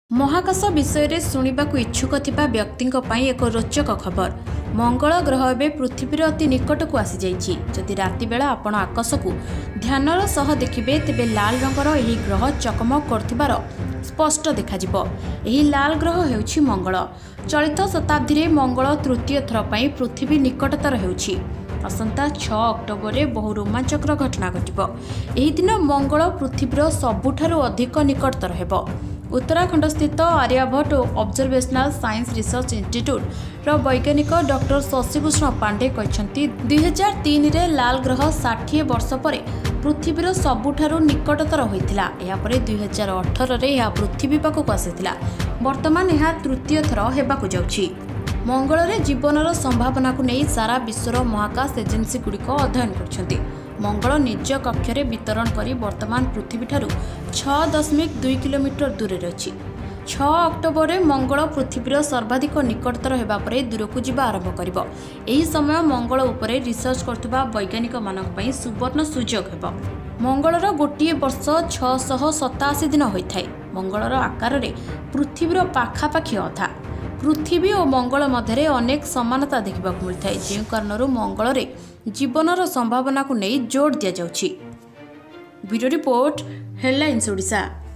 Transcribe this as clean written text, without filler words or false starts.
महाकाश विषय शुणा इच्छुक थिबा व्यक्तिंक पई एक रोचक खबर। मंगल ग्रह एवं पृथ्वीर अति निकट को आसी जाइछि। जदि राति बेला आपण आकाश को ध्यानर सह देखिबे तेबे लाल रंगर एही ग्रह चकमक करथिबार स्पष्ट देखाजिबो। एही लाल ग्रह हेउछि मंगल। चलित शताब्दी रे मंगल तृतीय थर पई पृथ्वी निकटतर हेउछि। असंता 6 अक्टोबर रे बहु रोमांचकर घटना घटिबो। एही दिन मंगल पृथ्वीर सबुठारु अधिक निकटतर हेबो। उत्तराखंड स्थित Aryabhatta observational science research institute रो वैज्ञानिक डॉक्टर शशिभूषण पांडे कहते 2003 रे लाल ग्रह 60 वर्ष पर पृथ्वीर सबुठारु निकटतर होइतिला। एहा परे 2018 रे यह पृथ्वी पाखक आसीतिला। वर्तमान यह तृतीय थर हेबाकु जाउछि। मंगल रे जीवनर संभावना को नहीं सारा विश्वर महाकाश एजेंसी गुड़िक अध्ययन करछन्ति। मंगल निज कक्ष वितरण करी वर्तमान पृथ्वी ठारू 6.2 किलोमीटर दूर अच्छी। 6 अक्टोबर रे मंगल पृथ्वीर सर्वाधिक निकटतर होगा पर दूरक जावा आरंभ करिबो। एही समय मंगल उपरे रिसर्च करथुबा वैज्ञानिक मानक पई सुवर्ण सुयोग हेबो। मंगलर गोटे वर्ष 687 दिन होइथाय। मंगलर आकार रे पृथ्वीर पाखापाखि अधा। पृथ्वी और मंगल मध्य अनेक समानता देखा मिलता है, जो कारण मंगल रे जीवनर संभावना को नहीं जोर दि जाउछि। Bureau report, headlines Odisha.